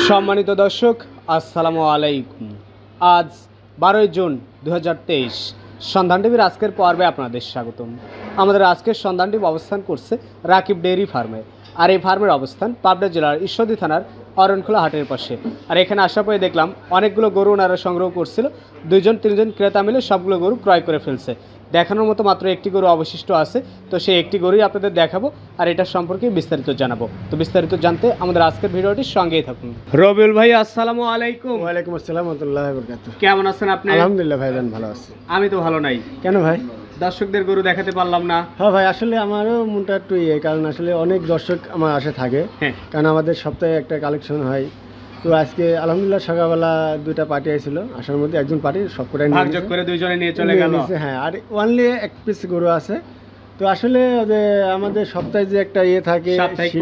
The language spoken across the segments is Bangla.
সম্মানিত দর্শক আসসালামু আলাইকুম। আজ 12 জুন 2023 সন্ধান টিভির আজকের পর্বে আপনাদের স্বাগতম। আমাদের আজকের সন্ধান টিভি অবস্থান করছে রাকিব ডেইরি ফার্মে। আর এই ফার্মের অবস্থান পাবনা জেলার ঈশ্বরদী থানার অরণখোলা হাটের পাশে। আর এখানে আসার পরে দেখলাম অনেকগুলো গরু ওনারা সংগ্রহ করছিল। 2-3জন ক্রেতা মিলে সবগুলো গরু ক্রয় করে ফেলছে। দেখানোর মতো মাত্র একটি গরু অবশিষ্ট আছে, তো সেই একটি গরুই আপনাদের দেখাবো আর এটার সম্পর্কে বিস্তারিত জানাবো। তো বিস্তারিত জানতে আমাদের আজকের ভিডিওটির সঙ্গেই থাকুন। রবিউল ভাই আসসালামু আলাইকুম। ওয়ালাইকুম আসসালাম ওয়া রাহমাতুল্লাহি ওয়া বারাকাতুহু। কেমন আছেন আপনি? আলহামদুলিল্লাহ ভাইজান, ভালো আছি। আমি তো ভালো নাই। কেন ভাই? দর্শকদের গরু দেখাতে পারলাম না। হ্যাঁ ভাই, আসলে আমারও মনটা একটু কারণ আসলে অনেক দর্শক আমার আশে থাকে। কারণ আমাদের সপ্তাহে একটা কালেকশন হয়। তো আজকে আলহামদুলিল্লাহ সকালবেলা দুইটা পার্টি আইছিল, আসার মধ্যে একজন পার্টি সবকটাই ভাগযোগ করে দুইজনে নিয়ে চলে গেল। হ্যাঁ, আর অনলি এক পিস গরু আছে। তো আসলে যে আমাদের সপ্তাহে যে একটা থাকে,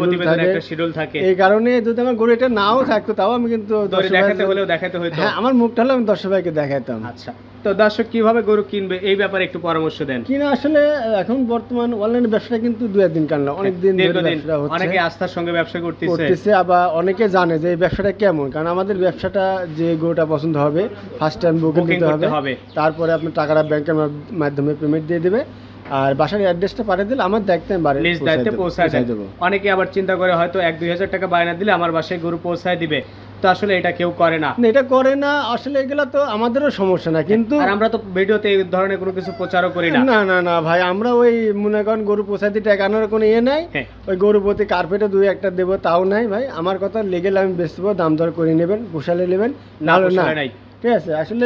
শিডিউল থাকে, এই কারণে যদি আমার গরু এটা নাও থাকতো তাও আমি কিন্তু দেখাতে হতো। হ্যাঁ, আমার মুখটা হলে আমি দর্শক ভাইকে দেখাতাম। আচ্ছা, তো দর্শক কিভাবে গরু কিনবে এই ব্যাপারে একটু পরামর্শ দেন। কিনা আসলে এখন বর্তমান অনলাইন ব্যবসাটা কিন্তু 2-1 দিন কানলা, অনেক দিন ধরে ব্যবসা হচ্ছে। অনেকে আস্থার সঙ্গে ব্যবসা করতেছে, আবার অনেকে জানে যে এই ব্যবসাটা কেমন। কারণ আমাদের ব্যবসাটা যে গরুটা পছন্দ হবে ফার্স্ট টাইম বুকিং দিতে হবে, তারপরে আপনি টাকাটা ব্যাংকের মাধ্যমে পেমেন্ট দিয়ে দেবে, আর বাসার অ্যাড্রেসটা পাঠিয়ে দিলে আমার দায়িত্বে নিজ দায়িত্বে পৌঁছায় দেবো। অনেকে আবার চিন্তা করে হয়তো 1-2 হাজার টাকা বায়না দিলে আমার বাসায় গরু পৌঁছায় দিবে, তো আসলে এটা কেউ করে না। এটা করে না আসলে, এগুলা তো আমাদেরও সমস্যা না, কিন্তু আমরা তো ভিডিওতে এই ধরনের কোনো কিছু প্রচারও করি না। না না না ভাই, আমরা ওই মনে করেন গরু পোষাইতে টাকা আনার কোনো নাই। ওই গরু প্রতি কার্পেটে 2-1টা দেবো তাও নাই ভাই। আমার কথা লেগেলে আমি বেচবো, দাম দর করে নেবেন, পোষালে নেবেন, না নাই। ঠিক আছে, আসলে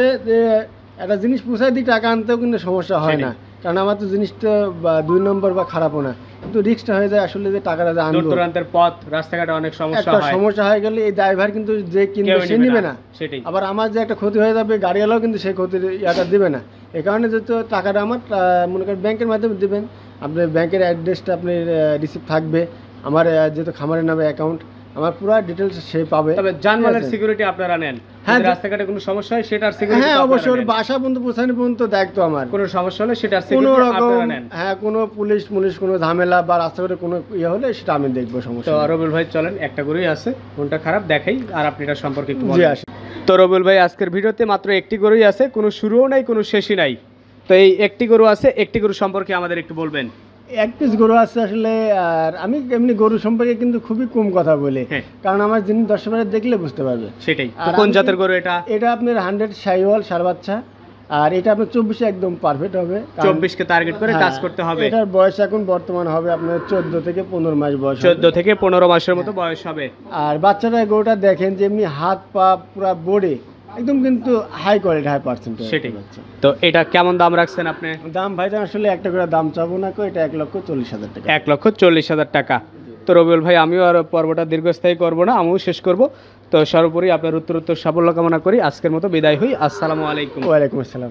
একটা জিনিস পোষাই দিয়ে টাকা আনতেও কিন্তু সমস্যা হয় না, কারণ আমার তো জিনিসটা 2 নম্বর বা খারাপও না, কিন্তু রিস্কটা হয়ে যায় আসলে যে টাকাটা আনবো। দূরান্তের পথ, রাস্তাঘাটে অনেক সমস্যা হয়ে গেলে এই ড্রাইভার কিন্তু যে কিনবে সে নিবে না। সেটাই, আবার আমার যে একটা ক্ষতি হয়ে যাবে গাড়িওয়ালাও কিন্তু সেই ক্ষতির ইয়াটা দিবে না। এই কারণে যেহেতু টাকাটা আমার মনে করেন ব্যাংকের মাধ্যমে দিবেন, আপনার ব্যাংকের অ্যাড্রেসটা আপনি রিসিভ থাকবে, আমার যেহেতু খামারের নামে অ্যাকাউন্ট, আমার পুরো ডিটেইলস সে পাবে। তবে জানমালের সিকিউরিটি আপনারা নেন। হ্যাঁ, রাস্তাঘাটে কোনো সমস্যা হয় সেটার সিকিউরিটি হ্যাঁ অবশ্যই, বাসা পর্যন্ত পৌঁছানো পর্যন্ত দায়িত্ব আমার। কোনো সমস্যা হলে সেটার সিকিউরিটি আপনারা নেন। হ্যাঁ, কোনো পুলিশ কোনো ঝামেলা বা রাস্তাঘাটে কোনো হলে সেটা আমি দেখবো, সমস্যা। তো রবিউল ভাই চলেন, একটা গরুই আছে, কোনটা খারাপ দেখাই আর আপনি এটা সম্পর্কে একটু বলেন। তো রবিউল ভাই আজকের ভিডিওতে মাত্র একটি গরুই আছে, কোনো শুরুও নাই কোনো শেষই নাই। তো এই একটি গরু আছে, একটি গরু সম্পর্কে আমাদের একটু বলবেন। এক পিস গরু আছে আসলে, আর আমি এমনি গরু সম্পর্কে কিন্তু খুবই কম কথা বলি, কারণ আমার যিনি দর্শকরা দেখলে বুঝতে পারবে। সেটাই, কোন জাতের গরু এটা? এটা আপনার 100 শাহিওয়াল সার বাচ্চা, আর এটা আপনার 24 একদম পারফেক্ট হবে। 24 কে টার্গেট করে কাজ করতে হবে। এটার বয়স এখন বর্তমান হবে আপনার 14 থেকে 15 মাস বয়স। 14 থেকে 15 মাসের মতো বয়স হবে। আর বাচ্চাটা গরুটা দেখেন যে এমনি হাত পা পুরো বডি একদম কিন্তু হাই কোয়ালিটি, 100%। সেটাই। তো এটা কেমন দাম রাখছেন আপনি? দাম ভাইজান আসলে একটা করে দাম চাবো না, এটা 1,40,000 টাকা। 1,40,000 টাকা। তো রবিউল ভাই আমিও আর পর্বটা দীর্ঘস্থায়ী করব না, আমিও শেষ করব। তো সর্বোপরি আপনার উত্তর সাফল্য কামনা করি। আজকের মতো বিদায় হই। আসসালামু আলাইকুম। ওয়ালাইকুম আসসালাম।